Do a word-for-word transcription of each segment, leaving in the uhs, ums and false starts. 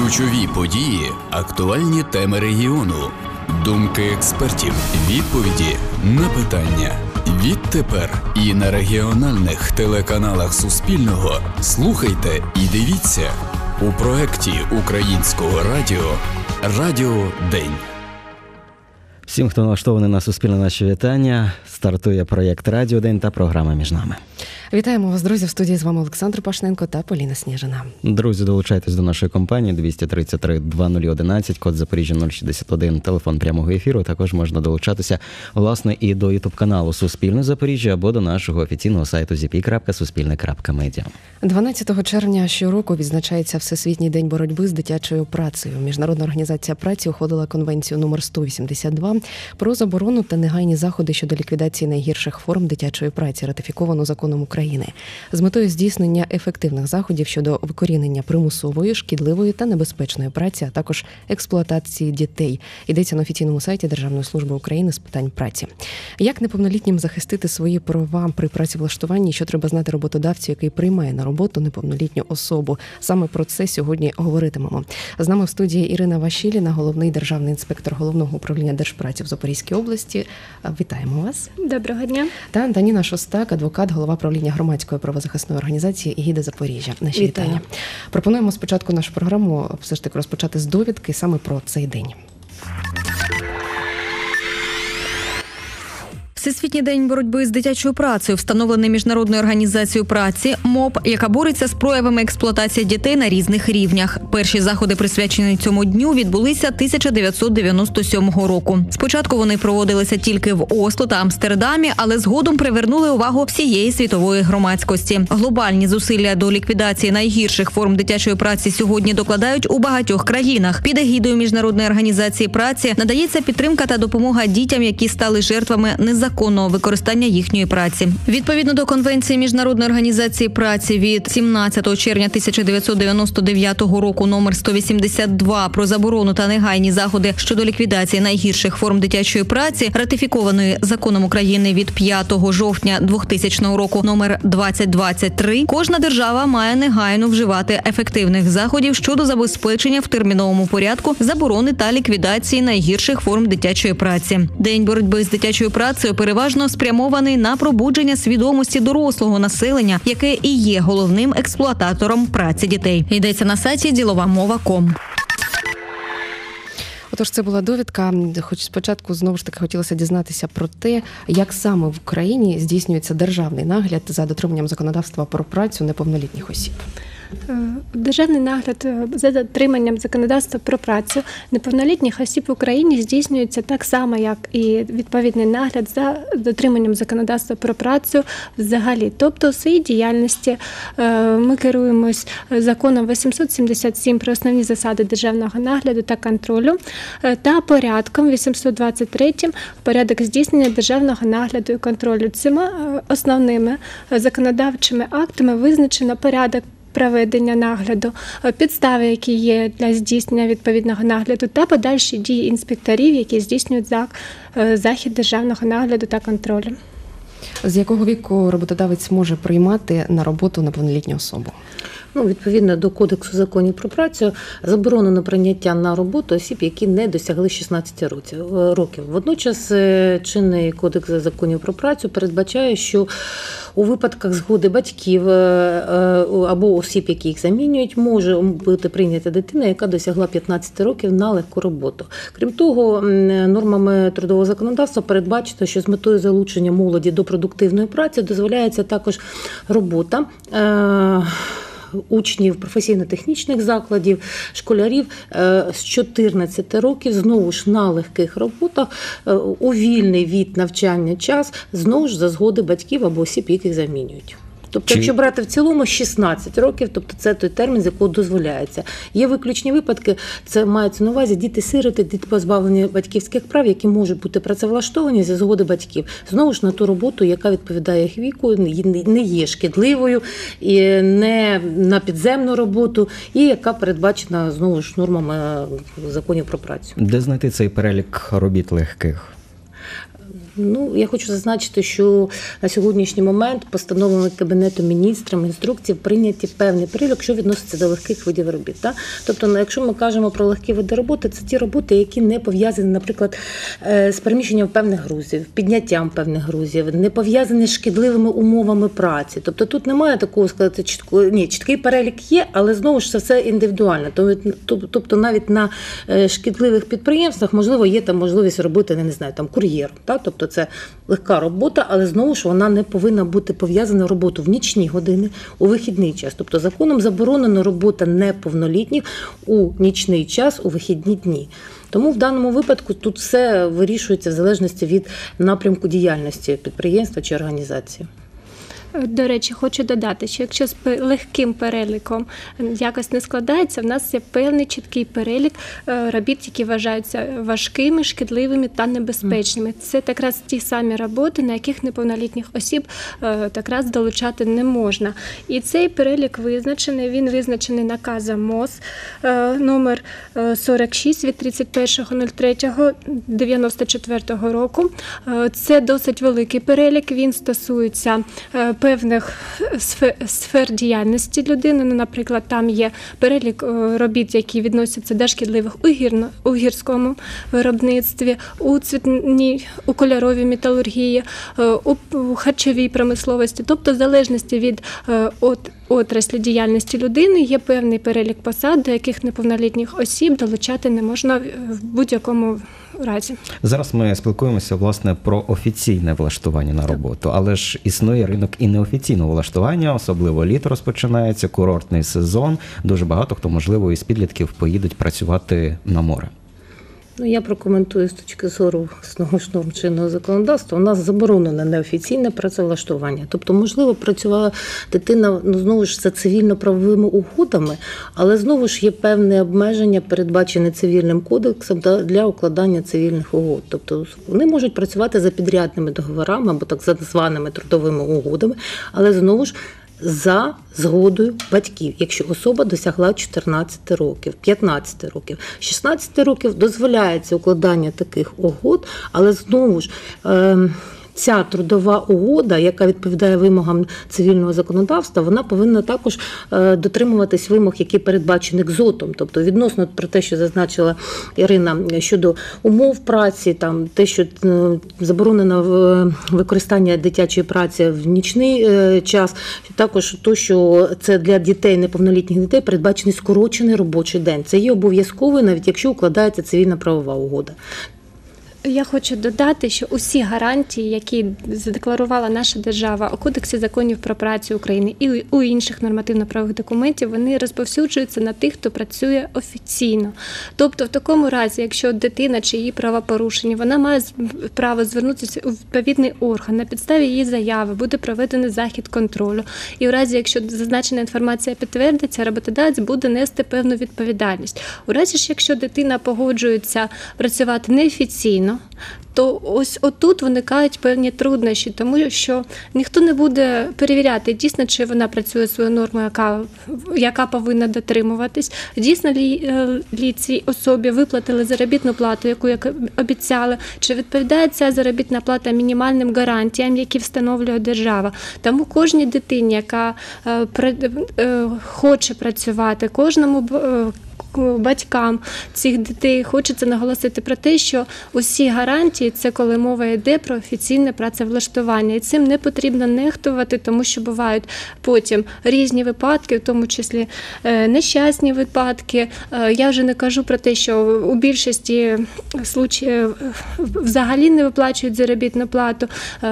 Ключові події, актуальні теми регіону, думки експертів, відповіді на питання. Відтепер і на регіональних телеканалах Суспільного слухайте і дивіться у проєкті Українського радіо «Радіо День». Всім, хто налаштований на Суспільне, наші вітання. Стартує проєкт «Радіо День» та програма «Між нами». Вітаємо вас, друзі, в студії з вами Олександр Пашненко та Поліна Сніжина. Друзі, долучайтесь до нашої компанії двісті тридцять три двадцять нуль одинадцять, код Запоріжжя нуль шістдесят один, телефон прямого ефіру. Також можна долучатися, власне, і до ютуб-каналу Суспільне Запоріжжя або до нашого офіційного сайту зі пі крапка суспільне крапка медіа. дванадцятого червня щороку відзначається Всесвітній день боротьби з дитячою працею. Міжнародна організація праці ухвалила конвенцію номер сто вісімдесят два про заборону та негайні заходи щодо ліквідації найгірших форм дитячої праці, ратифіковану законом України. З метою здійснення ефективних заходів щодо викорінення примусової, шкідливої та небезпечної праці, а також експлуатації дітей. Йдеться на офіційному сайті Державної служби України з питань праці. Як неповнолітнім захистити свої права при працевлаштуванні, що треба знати роботодавцю, який приймає на роботу неповнолітню особу? Саме про це сьогодні говоритимемо. З нами в студії Ірина Вашіліна, головний державний інспектор Головного управління Держпраці в Запорізькій області. Вітаємо вас. Доброго дня. Та Антоніна Шостак, адвокат, голова правління громадської правозахисної організації «Егіда Запоріжжя». Наші Вітаю. вітання. Пропонуємо спочатку нашу програму все ж таки розпочати з довідки саме про цей день. Всесвітній день боротьби з дитячою працею встановлений Міжнародною організацією праці МОП, яка бореться з проявами експлуатації дітей на різних рівнях. Перші заходи, присвячені цьому дню, відбулися тисяча дев'ятсот дев'яносто сьомого року. Спочатку вони проводилися тільки в Осло та Амстердамі, але згодом привернули увагу всієї світової громадськості. Глобальні зусилля до ліквідації найгірших форм дитячої праці сьогодні докладають у багатьох країнах. Під егідою Міжнародної організації праці надається підтримка та допомога дітям, які стали жертвами незаконного законного використання їхньої праці. Відповідно до Конвенції Міжнародної організації праці від сімнадцятого червня тисяча дев'ятсот дев'яносто дев'ятого року номер сто вісімдесят два про заборону та негайні заходи щодо ліквідації найгірших форм дитячої праці, ратифікованої законом України від п'ятого жовтня двохтисячного року номер двадцять двадцять три, кожна держава має негайно вживати ефективних заходів щодо забезпечення в терміновому порядку заборони та ліквідації найгірших форм дитячої праці. День боротьби з дитячою працею переважно спрямований на пробудження свідомості дорослого населення, яке і є головним експлуататором праці дітей. Йдеться на сайті ділова мова крапка ком. Отож, це була довідка. Хоч спочатку, знову ж таки, хотілося дізнатися про те, як саме в Україні здійснюється державний нагляд за дотриманням законодавства про працю неповнолітніх осіб. Державний нагляд за дотриманням законодавства про працю неповнолітніх осіб в Україні здійснюється так само, як і відповідний нагляд за дотриманням законодавства про працю взагалі. Тобто у своїй діяльності ми керуємось законом вісімсот сімдесят сім про основні засади державного нагляду та контролю та порядком вісімсот двадцять три порядок здійснення державного нагляду і контролю. Цими основними законодавчими актами визначено порядок проведення нагляду, підстави, які є для здійснення відповідного нагляду, та подальші дії інспекторів, які здійснюють захід державного нагляду та контролю. З якого віку роботодавець може приймати на роботу неповнолітню особу? Ну, відповідно до Кодексу законів про працю, заборонено прийняття на роботу осіб, які не досягли шістнадцяти років. Водночас чинний Кодекс законів про працю передбачає, що у випадках згоди батьків або осіб, які їх замінюють, може бути прийнята дитина, яка досягла п'ятнадцяти років на легку роботу. Крім того, нормами трудового законодавства передбачено, що з метою залучення молоді до продуктивної праці дозволяється також робота учнів професійно-технічних закладів, школярів з чотирнадцяти років, знову ж на легких роботах, у вільний від навчання час, знову ж за згоди батьків або осіб, яких замінюють. Тобто, якщо брати в цілому шістнадцять років, тобто це той термін, з якого дозволяється. Є виключні випадки, це мається на увазі діти-сироти, діти позбавлені батьківських прав, які можуть бути працевлаштовані зі згоди батьків. Знову ж на ту роботу, яка відповідає їх віку, не є шкідливою, і не на підземну роботу, і яка передбачена, знову ж, нормами законів про працю. Де знайти цей перелік робіт легких? Ну, я хочу зазначити, що на сьогоднішній момент постановами Кабінету міністрів, інструкцій прийняті певний перелік, що відноситься до легких видів робіт. Так? Тобто, якщо ми кажемо про легкі види роботи, це ті роботи, які не пов'язані, наприклад, з переміщенням певних грузів, підняттям певних грузів, не пов'язані з шкідливими умовами праці. Тобто тут немає такого сказати чіткого, ні, чіткий перелік є, але знову ж це все індивідуально. Тобто навіть на шкідливих підприємствах, можливо, є там можливість робити, не знаю, там кур'єр, так? Тобто це легка робота, але знову ж вона не повинна бути пов'язана роботу в нічні години, у вихідний час. Тобто законом заборонено робота неповнолітніх у нічний час, у вихідні дні. Тому в даному випадку тут все вирішується в залежності від напрямку діяльності підприємства чи організації. До речі, хочу додати, що якщо з легким переліком якось не складається, в нас є певний чіткий перелік робіт, які вважаються важкими, шкідливими та небезпечними. Це якраз ті самі роботи, на яких неповнолітніх осіб якраз долучати не можна. І цей перелік визначений, він визначений наказом МОЗ номер сорок шість від тридцять першого третього дев'яносто четвертого року. Це досить великий перелік, він стосується певних сфер діяльності людини. Ну, наприклад, там є перелік робіт, які відносяться до шкідливих у, гірно, у гірському виробництві, у цвітній, у кольоровій металургії, у харчовій промисловості. Тобто, в залежності від от, отраслі діяльності людини є певний перелік посад, до яких неповнолітніх осіб долучати не можна в будь-якому разі. Зараз ми спілкуємося, власне, про офіційне влаштування на роботу, але ж існує ринок і неофіційного влаштування, особливо літо розпочинається, курортний сезон. Дуже багато хто, можливо, із підлітків поїдуть працювати на море. Ну, я прокоментую з точки зору знову ж норм чинного законодавства. У нас заборонено неофіційне працевлаштування. Тобто, можливо, працювала дитина, ну, знову ж, за цивільно-правовими угодами, але знову ж є певне обмеження, передбачене цивільним кодексом для укладання цивільних угод. Тобто, вони можуть працювати за підрядними договорами або так званими трудовими угодами, але знову ж за згодою батьків, якщо особа досягла чотирнадцяти років, п'ятнадцяти років, шістнадцяти років дозволяється укладання таких угод, але знову ж е- ця трудова угода, яка відповідає вимогам цивільного законодавства, вона повинна також дотримуватись вимог, які передбачені КЗОТом. Тобто відносно про те, що зазначила Ірина щодо умов праці, там те, що заборонено використання дитячої праці в нічний час, також то, що це для дітей, неповнолітніх дітей, передбачений скорочений робочий день. Це є обов'язковою, навіть якщо укладається цивільна правова угода. Я хочу додати, що усі гарантії, які задекларувала наша держава у Кодексі законів про працю України і у інших нормативно-правових документів, вони розповсюджуються на тих, хто працює офіційно. Тобто в такому разі, якщо дитина чи її права порушені, вона має право звернутися у відповідний орган, на підставі її заяви буде проведений захід контролю. І у разі, якщо зазначена інформація підтвердиться, роботодавець буде нести певну відповідальність. У разі ж, якщо дитина погоджується працювати неофіційно, то ось отут виникають певні труднощі, тому що ніхто не буде перевіряти, дійсно, чи вона працює свою норму, яка, яка повинна дотримуватись, дійсно лі, лі цій особі виплатили заробітну плату, яку як обіцяли, чи відповідає ця заробітна плата мінімальним гарантіям, які встановлює держава. Тому кожній дитині, яка е, е, хоче працювати, кожному е, батькам цих дітей хочеться наголосити про те, що усі гарантії – це коли мова йде про офіційне працевлаштування. І цим не потрібно нехтувати, тому що бувають потім різні випадки, в тому числі нещасні випадки. Я вже не кажу про те, що у більшості случаїв взагалі не виплачують заробітну плату.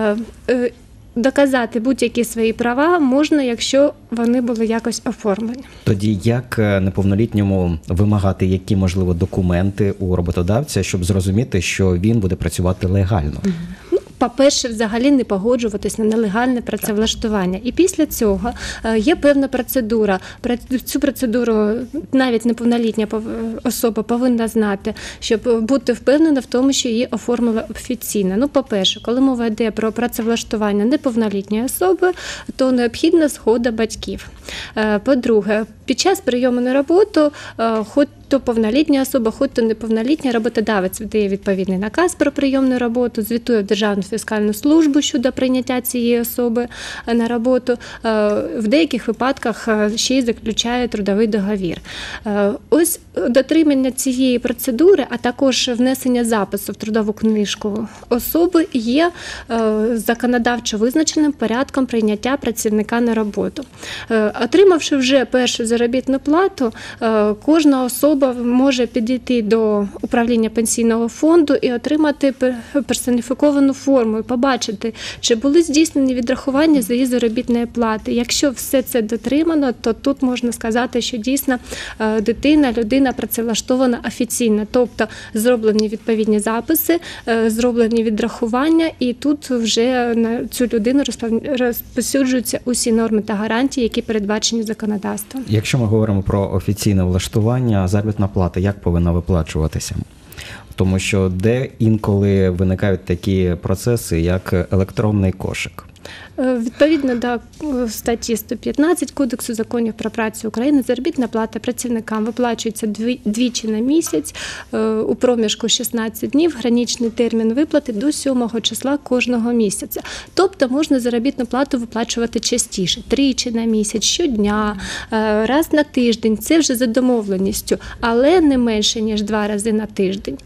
Доказати будь-які свої права можна, якщо вони були якось оформлені. Тоді як неповнолітньому вимагати які, можливо, документи у роботодавця, щоб зрозуміти, що він буде працювати легально? По-перше, взагалі не погоджуватись на нелегальне працевлаштування. І після цього є певна процедура. Цю процедуру навіть неповнолітня особа повинна знати, щоб бути впевнена в тому, що її оформили офіційно. Ну, по-перше, коли мова йде про працевлаштування неповнолітньої особи, то необхідна згода батьків. По-друге, під час прийому на роботу, хоч то повнолітня особа, хоч то неповнолітня, роботодавець видає відповідний наказ про прийом на роботу, звітує в Державну фіскальну службу щодо прийняття цієї особи на роботу. В деяких випадках ще й заключає трудовий договір. Ось дотримання цієї процедури, а також внесення запису в трудову книжку особи є законодавчо визначеним порядком прийняття працівника на роботу. Отримавши вже першу заробітну плату, кожна особа може підійти до управління пенсійного фонду і отримати персоніфіковану форму, і побачити, чи були здійснені відрахування за її заробітної плати. Якщо все це дотримано, то тут можна сказати, що дійсно дитина, людина працевлаштована офіційно, тобто зроблені відповідні записи, зроблені відрахування, і тут вже на цю людину розповсюджуються усі норми та гарантії, які передбачені законодавством. Якщо ми говоримо про офіційне влаштування, заробітна плата як повинна виплачуватися? Тому що де інколи виникають такі процеси, як електронний кошик. Відповідно до статті сто п'ятнадцять Кодексу законів про працю України, заробітна плата працівникам виплачується двічі на місяць у проміжку шістнадцять днів, граничний термін виплати до сьомого числа кожного місяця. Тобто можна заробітну плату виплачувати частіше, тричі на місяць, щодня, раз на тиждень, це вже за домовленістю, але не менше, ніж два рази на тиждень.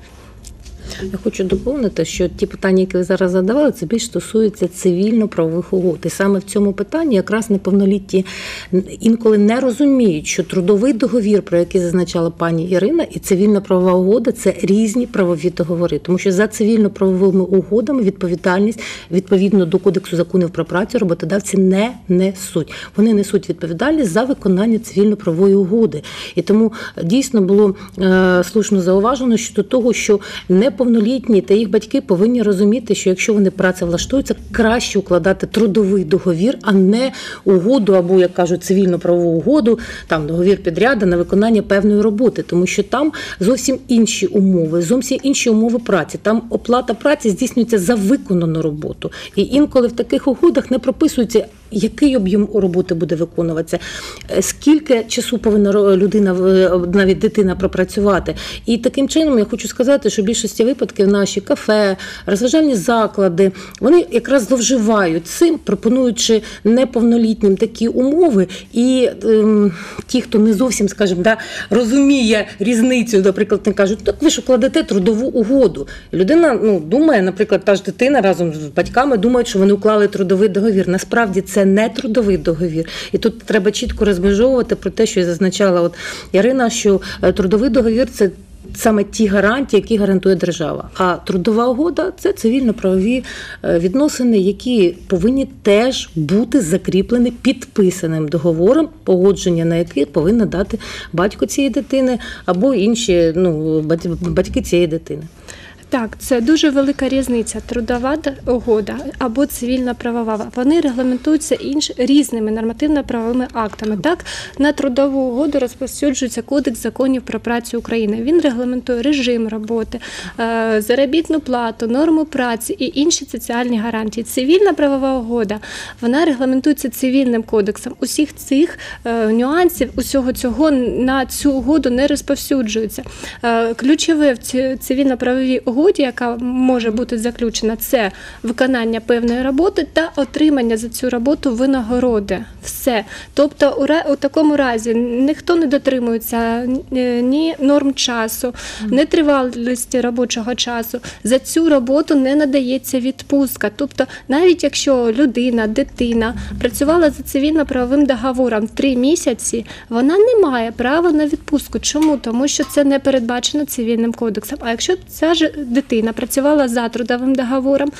Я хочу доповнити, що ті питання, які ви зараз задавали, це більш стосується цивільно-правових угод. І саме в цьому питанні якраз неповнолітні інколи не розуміють, що трудовий договір, про який зазначала пані Ірина, і цивільно-правова угода – це різні правові договори. Тому що за цивільно-правовими угодами відповідальність відповідно до Кодексу законів про працю роботодавці не несуть. Вони несуть відповідальність за виконання цивільно-правової угоди. І тому дійсно було е, слушно зауважено щодо того, що не повнолітні та їх батьки повинні розуміти, що якщо вони працевлаштуються, краще укладати трудовий договір, а не угоду або, як кажуть, цивільно-правову угоду, там договір підряду на виконання певної роботи, тому що там зовсім інші умови, зовсім інші умови праці. Там оплата праці здійснюється за виконану роботу. І інколи в таких угодах не прописується, який об'єм роботи буде виконуватися, скільки часу повинна людина, навіть дитина, пропрацювати. І таким чином я хочу сказати, що в більшості випадків наші кафе, розважальні заклади, вони якраз зловживають цим, пропонуючи неповнолітнім такі умови. І ем, ті, хто не зовсім, скажімо, да, розуміє різницю, наприклад, не кажуть, так ви ж укладете трудову угоду. Людина ну, думає, наприклад, та ж дитина разом з батьками думають, що вони уклали трудовий договір. Насправді це не трудовий договір. І тут треба чітко розмежовувати про те, що я зазначала от Ірина, що трудовий договір – це саме ті гарантії, які гарантує держава. А трудова угода – це цивільно-правові відносини, які повинні теж бути закріплені підписаним договором, погодження на який повинна дати батько цієї дитини або інші ну, батьки цієї дитини. Так, це дуже велика різниця. Трудова угода або цивільно-правова. Вони регламентуються інш... різними нормативно-правовими актами. Так, на трудову угоду розповсюджується Кодекс законів про працю України. Він регламентує режим роботи, заробітну плату, норму праці і інші соціальні гарантії. Цивільно-правова угода, вона регламентується цивільним кодексом. Усіх цих нюансів, усього цього на цю угоду не розповсюджується. Ключове в цивільно-правовій угоді, яка може бути заключена, це виконання певної роботи та отримання за цю роботу винагороди. Все. Тобто у такому разі ніхто не дотримується ні норм часу, ні тривалості робочого часу. За цю роботу не надається відпустка. Тобто навіть якщо людина, дитина працювала за цивільно-правовим договором три місяці, вона не має права на відпустку. Чому? Тому що це не передбачено цивільним кодексом. А якщо ця ж дитина працювала за трудовим договором,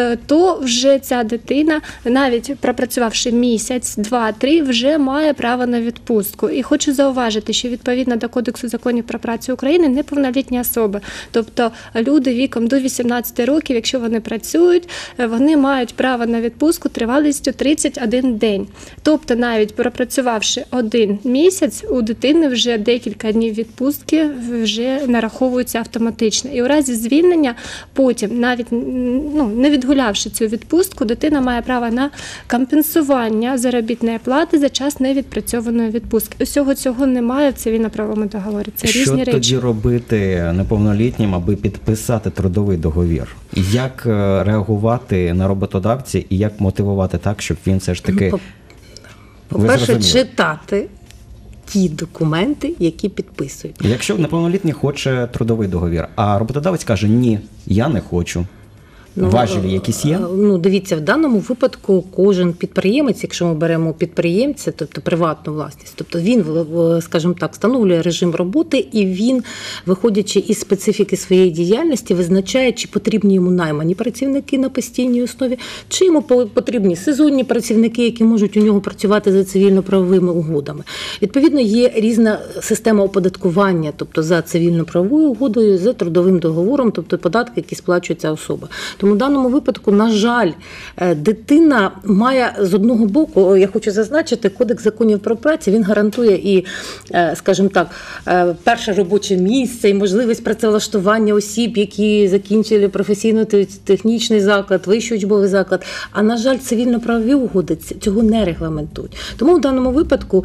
то вже ця дитина, навіть пропрацювавши місяць, два, три, вже має право на відпустку. І хочу зауважити, що відповідно до Кодексу законів про працю України неповнолітні особи, тобто люди віком до вісімнадцяти років, якщо вони працюють, вони мають право на відпустку тривалістю тридцять один день. Тобто навіть пропрацювавши один місяць, у дитини вже декілька днів відпустки вже нараховуються автоматично. І у разі звільнення звільнення. Потім, навіть ну, не відгулявши цю відпустку, дитина має право на компенсування заробітної плати за час невідпрацьованої відпустки. Усього цього немає в цивільно-правовому договорі. Це Що різні речі. тоді робити неповнолітнім, аби підписати трудовий договір? Як е, реагувати на роботодавця і як мотивувати так, щоб він все ж таки... Ну, Ви по-перше, зрозуміли? читати ті документи, які підписують. Якщо неповнолітній хоче трудовий договір, а роботодавець каже, ні, я не хочу. Важелі якісь є? Ну, дивіться, в даному випадку кожен підприємець, якщо ми беремо підприємця, тобто приватну власність, тобто він, скажімо так, встановлює режим роботи і він, виходячи із специфіки своєї діяльності, визначає, чи потрібні йому наймані працівники на постійній основі, чи йому потрібні сезонні працівники, які можуть у нього працювати за цивільно-правовими угодами. Відповідно, є різна система оподаткування, тобто за цивільно-правовою угодою, за трудовим договором, тобто податки, які сплачує ця особа. Тому в даному випадку, на жаль, дитина має з одного боку, я хочу зазначити, Кодекс законів про працю, він гарантує і, скажімо так, перше робоче місце, і можливість працевлаштування осіб, які закінчили професійно-технічний заклад, вищий учбовий заклад. А, на жаль, цивільно-правові угоди цього не регламентують. Тому в даному випадку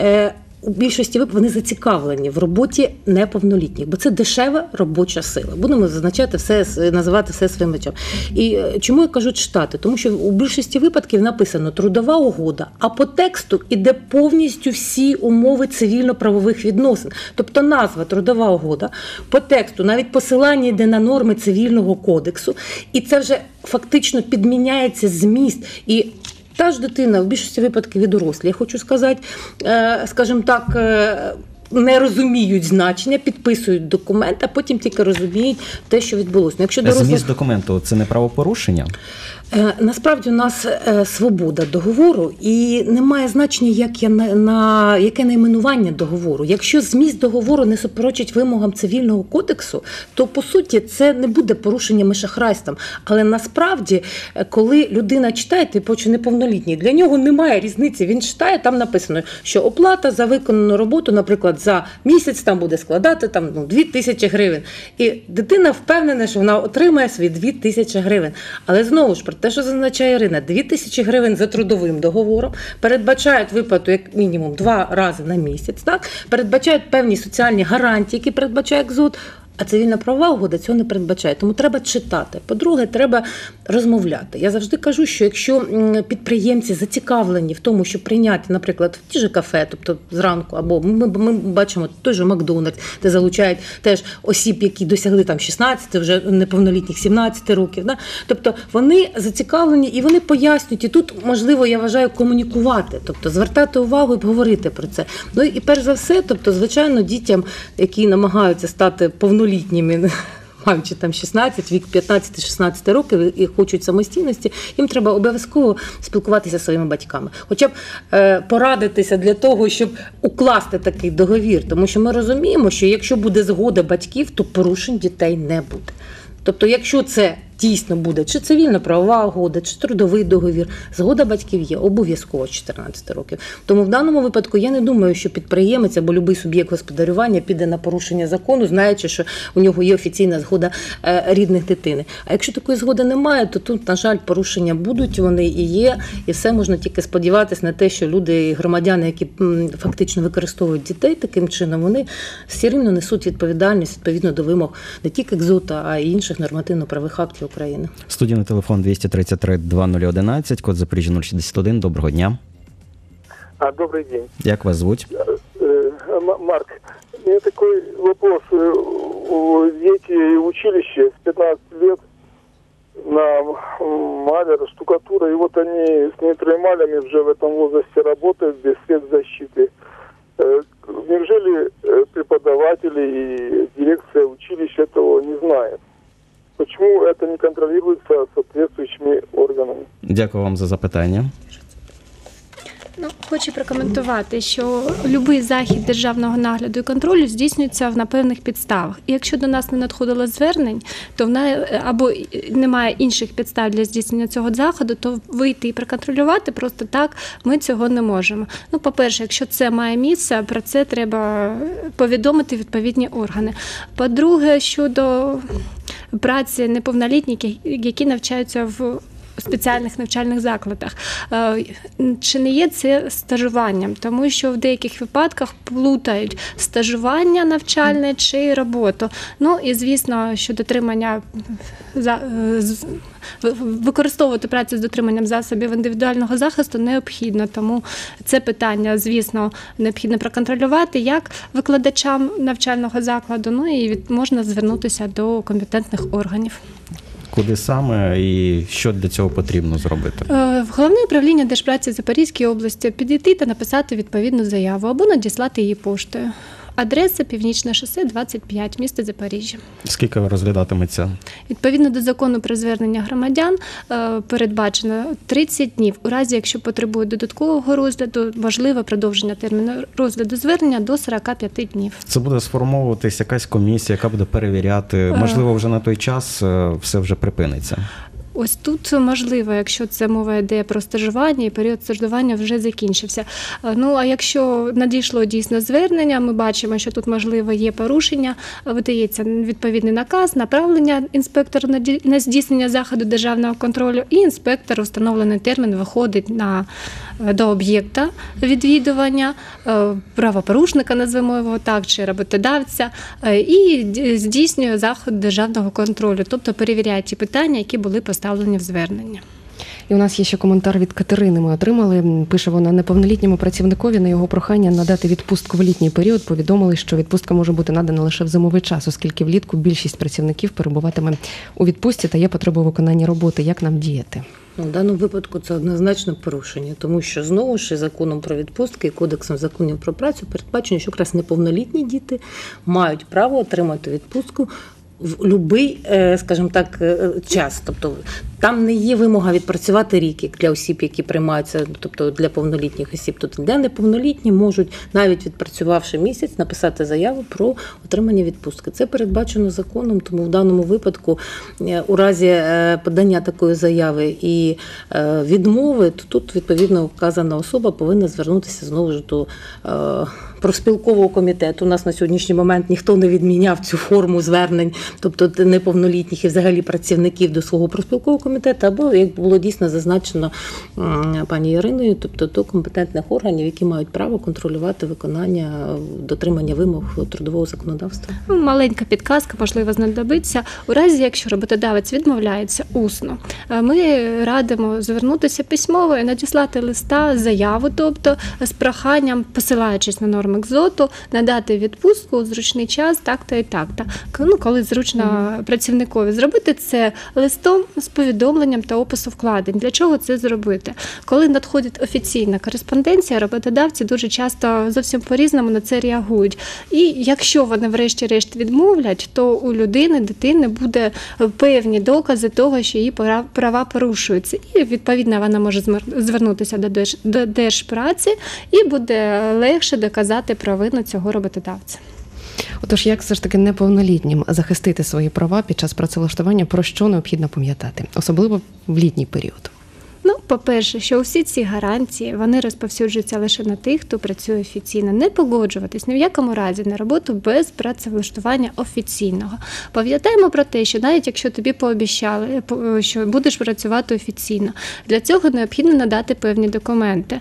у більшості випадків вони зацікавлені в роботі неповнолітніх, бо це дешева робоча сила. Будемо зазначати все, називати все своїм ім'ям. І чому я кажу читати? Тому що у більшості випадків написано трудова угода, а по тексту іде повністю всі умови цивільно-правових відносин. Тобто назва трудова угода, по тексту навіть посилання йде на норми цивільного кодексу, і це вже фактично підміняється зміст. І та ж дитина, в більшості випадків і дорослі, я хочу сказати, скажімо так, не розуміють значення, підписують документ, а потім тільки розуміють те, що відбулося. Якщо дорослі... Зміст документу – це не правопорушення? Насправді у нас свобода договору і немає значення, як я, на, на, яке найменування договору. Якщо зміст договору не суперечить вимогам цивільного кодексу, то, по суті, це не буде порушенням і шахрайством. Але насправді, коли людина читає, типу, чи неповнолітній, для нього немає різниці. Він читає, там написано, що оплата за виконану роботу, наприклад, за місяць там буде складати там, ну, дві тисячі гривень. І дитина впевнена, що вона отримає свої дві тисячі гривень. Але знову ж, те, що зазначає Ірина, дві тисячі гривень за трудовим договором, передбачають виплату як мінімум два рази на місяць, так? Передбачають певні соціальні гарантії, які передбачає КЗУТ, а цивільна правова угода цього не передбачає. Тому треба читати. По-друге, треба розмовляти. Я завжди кажу, що якщо підприємці зацікавлені в тому, щоб прийняти, наприклад, в ті ж кафе, тобто зранку, або ми, ми бачимо той же Макдональдс, де залучають теж осіб, які досягли там шістнадцяти, вже неповнолітніх сімнадцяти років. Да? Тобто вони зацікавлені і вони пояснюють. І тут, можливо, я вважаю, комунікувати, тобто звертати увагу і говорити про це. Ну і перш за все, тобто, звичайно, дітям, які намагаються стати повнолітніми, літніми, маючи там шістнадцять, вік п'ятнадцять-шістнадцять років і хочуть самостійності, їм треба обов'язково спілкуватися зі своїми батьками. Хоча б е, порадитися для того, щоб укласти такий договір. Тому що ми розуміємо, що якщо буде згода батьків, то порушень дітей не буде. Тобто, якщо це дійсно буде чи цивільно-правова угода, чи трудовий договір, згода батьків є обов'язково з чотирнадцяти років. Тому в даному випадку я не думаю, що підприємець або будь-який суб'єкт господарювання піде на порушення закону, знаючи, що у нього є офіційна згода рідних дитини. А якщо такої згоди немає, то тут, на жаль, порушення будуть, вони і є, і все можна тільки сподіватися на те, що люди, громадяни, які фактично використовують дітей таким чином, вони все рівно несуть відповідальність відповідно до вимог не тільки КЗУТ, а й інших нормативно-правових актів України. Студійний телефон двісті тридцять три два нуль одинадцять, код Запоріжжя нуль шістдесят один. Доброго дня. А, добрый день. Як вас звуть? Марк, у меня такой вопрос. Дети училище с пятнадцати лет на маляр, штукатура, и вот они с нейтроэмалями уже в этом возрасте работают без спецзащиты. Неужели преподаватели и дирекция училища этого не знают? Почему это не контролируется соответствующими органами? Дякую вам за запитання. Ну, хочу прокоментувати, що будь-який захід державного нагляду і контролю здійснюється на певних підставах. І якщо до нас не надходило звернень, то вона або немає інших підстав для здійснення цього заходу, то вийти і проконтролювати просто так ми цього не можемо. Ну, по-перше, якщо це має місце, про це треба повідомити відповідні органи. По-друге, щодо праці неповнолітніх, які навчаються в спеціальних навчальних закладах. Чи не є це стажуванням? Тому що в деяких випадках плутають стажування навчальне чи роботу. Ну і, звісно, що дотримання, використовувати працю з дотриманням засобів індивідуального захисту необхідно. Тому це питання, звісно, необхідно проконтролювати як викладачам навчального закладу, ну і можна звернутися до компетентних органів. Куди саме і що для цього потрібно зробити? В Головне управління Держпраці Запорізької області підійти та написати відповідну заяву або надіслати її поштою. Адреса Північне шосе, двадцять п'ять, місто Запоріжжя. Скільки розглядатиметься? Відповідно до закону про звернення громадян передбачено тридцять днів. У разі, якщо потребують додаткового розгляду, можливе продовження терміну розгляду звернення до сорок п'ять днів. Це буде сформовуватись якась комісія, яка буде перевіряти. Можливо, вже на той час все вже припиниться. Ось тут можливо, якщо це мова йде про стажування, і період стажування вже закінчився. Ну, а якщо надійшло дійсно звернення, ми бачимо, що тут, можливо, є порушення, видається відповідний наказ, направлення інспектору на здійснення заходу державного контролю, і інспектор у встановлений термін виходить на, до об'єкта відвідування, правопорушника, назвемо його так, чи роботодавця, і здійснює заход державного контролю, тобто перевіряє ті питання, які були поставлені в звернення. І у нас є ще коментар від Катерини. Ми отримали. Пише вона: неповнолітньому працівникові на його прохання надати відпустку в літній період повідомили, що відпустка може бути надана лише в зимовий час, оскільки влітку більшість працівників перебуватиме у відпустці та є потреба виконання роботи. Як нам діяти? Ну, в даному випадку це однозначно порушення, тому що, знову ж, законом про відпустки і Кодексом законів про працю передбачено, що якраз неповнолітні діти мають право отримати відпустку в будь-який, скажімо так, час. Тобто там не є вимога відпрацювати рік, як для осіб, які приймаються, тобто для повнолітніх осіб. Тобто для неповнолітніх можуть, навіть відпрацювавши місяць, написати заяву про отримання відпустки. Це передбачено законом, тому в даному випадку у разі подання такої заяви і відмови, то тут, відповідно, вказана особа повинна звернутися знову ж до профспілкового комітету. У нас на сьогоднішній момент ніхто не відміняв цю форму звернень, тобто неповнолітніх і взагалі працівників до свого профспілкового комітету, або, як було дійсно зазначено пані Іриною, тобто до компетентних органів, які мають право контролювати виконання, дотримання вимог трудового законодавства. Маленька підказка, можливо, знадобиться. У разі, якщо роботодавець відмовляється усно, ми радимо звернутися письмово і надіслати листа, заяву, тобто з проханням, посилаючись на норми КЗОТу, надати відпустку у зручний час, так-то і так-то. Ну, коли зручно mm-hmm. працівникові зробити це листом з повідомленням та опису вкладень. Для чого це зробити? Коли надходить офіційна кореспонденція, роботодавці дуже часто зовсім по-різному на це реагують. І якщо вони врешті-решт відмовлять, то у людини, дитини буде певні докази того, що її права порушуються. І, відповідно, вона може звернутися до, держ... до Держпраці і буде легше доказати провину цього роботодавця. Отож, як все ж таки неповнолітнім захистити свої права під час працевлаштування, про що необхідно пам'ятати, особливо в літній період? Ну, по-перше, що усі ці гарантії, вони розповсюджуються лише на тих, хто працює офіційно. Не погоджуватись ні в якому разі на роботу без працевлаштування офіційного. Пам'ятаємо про те, що навіть якщо тобі пообіцяли, що будеш працювати офіційно, для цього необхідно надати певні документи.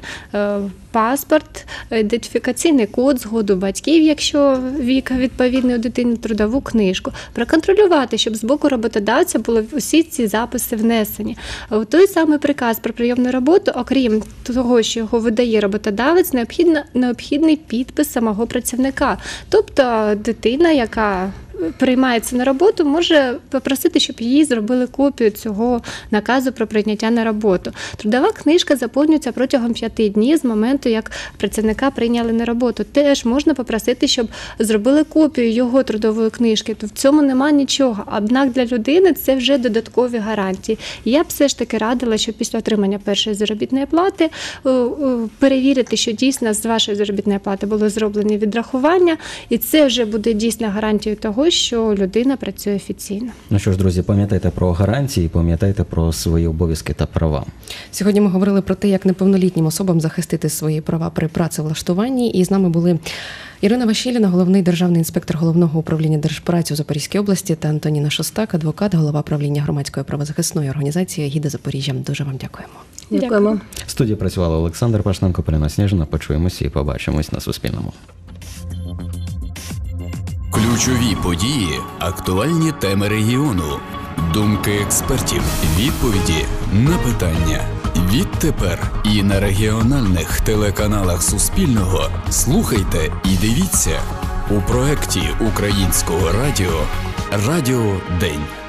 Паспорт, ідентифікаційний код, згоду батьків, якщо вік відповідний у дитини, трудову книжку. Проконтролювати, щоб з боку роботодавця були усі ці записи внесені. У той самий приказ про прийомну роботу, окрім того, що його видає роботодавець, необхідно, необхідний підпис самого працівника. Тобто дитина, яка приймається на роботу, може попросити, щоб їй зробили копію цього наказу про прийняття на роботу. Трудова книжка заповнюється протягом п'яти днів з моменту, як працівника прийняли на роботу. Теж можна попросити, щоб зробили копію його трудової книжки. То в цьому нема нічого. Однак для людини це вже додаткові гарантії. Я б все ж таки радила, щоб після отримання першої заробітної плати перевірити, що дійсно з вашої заробітної плати було зроблені відрахування, і це вже буде дійсно гарантією того, що людина працює офіційно. Ну що ж, друзі, пам'ятайте про гарантії, пам'ятайте про свої обов'язки та права. Сьогодні ми говорили про те, як неповнолітнім особам захистити свої права при працевлаштуванні, і з нами були Ірина Вашіліна, головний державний інспектор Головного управління Держпраці у Запорізькій області, та Антоніна Шостак, адвокат, голова правління громадської правозахисної організації «Гіда Запоріжжя». Дуже вам дякуємо. Дякуємо. В студії працювали Олександр Пашненко, Поліна Сніжина. Почуємося і побачимось на Суспільному. Ключові події, актуальні теми регіону, думки експертів, відповіді на питання. Відтепер і на регіональних телеканалах Суспільного слухайте і дивіться у проекті Українського радіо «Радіо День».